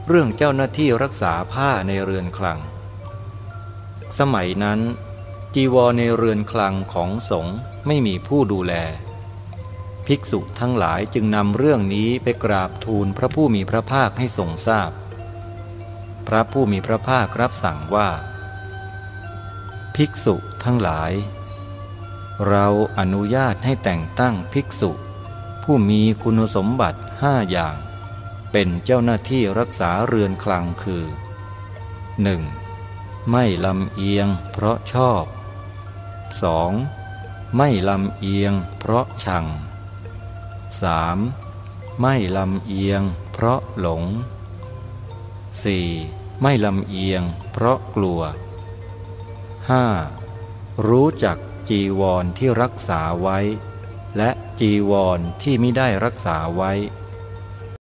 เรื่องเจ้าหน้าที่รักษาผ้าในเรือนคลังสมัยนั้นจีวรในเรือนคลังของสงฆ์ไม่มีผู้ดูแลภิกษุทั้งหลายจึงนำเรื่องนี้ไปกราบทูลพระผู้มีพระภาคให้ทรงทราบพระผู้มีพระภาครับสั่งว่าภิกษุทั้งหลายเราอนุญาตให้แต่งตั้งภิกษุผู้มีคุณสมบัติ5อย่างเป็นเจ้าหน้าที่รักษาเรือนคลังคือ 1. ไม่ลำเอียงเพราะชอบ 2. ไม่ลำเอียงเพราะชัง 3. ไม่ลำเอียงเพราะหลง 4. ไม่ลำเอียงเพราะกลัว 5. รู้จักจีวรที่รักษาไว้และจีวรที่มิได้รักษาไว้